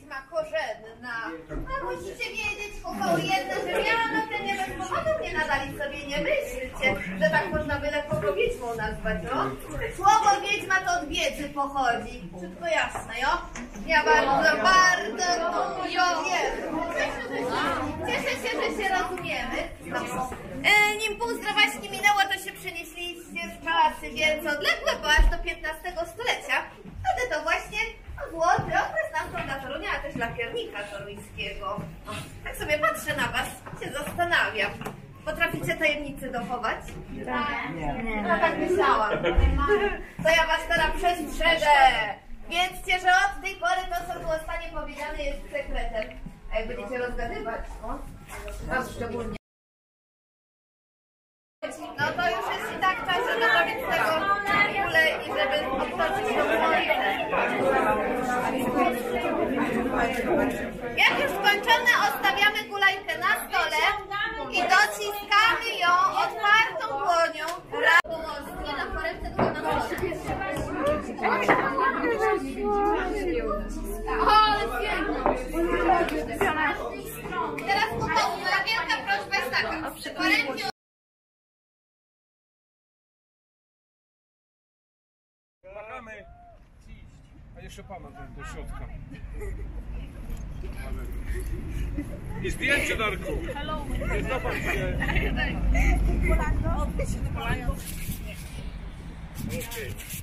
wiedźma korzenna. A musicie wiedzieć, chłopały jedne, że mianowicie nie bez powodu mnie nadali sobie, nie myślcie, że tak można byle kogo wiedźmą nazwać, no? Słowo wiedźma to od wiedzy pochodzi. Wszystko jasne, jo? Ja bardzo cieszę się, że się rozumiemy. Nim pół zdrowaśki minęło, to się przenieśliście z pracy wielce odległe, bo aż do XV stulecia. Wtedy to właśnie złoty okres naszą Torunia, a też lakiernika toruńskiego. Tak sobie patrzę na was, się zastanawiam. Potraficie tajemnicy dochować? Nie. No tak myślałam. To ja was teraz przestrzegę. Wiedzcie, że od tej pory to, co było stanie powiedziane, jest sekretem. A jak będziecie rozgadywać, was szczególnie. No to już jest i tak czas, żeby zrobić z tego kulę i żeby obtoczyć ją słońce. Jak już skończone, odstawiamy kulajkę na stole i dociskamy ją otwartą dłonią. Nie na poręce, tylko na stole. Ale pięknie. Teraz moja wielka prośba jest taka. Poręki Machamy, a jeszcze pana do środka. I zdjęcie, Darku. Zobacz się. Okay.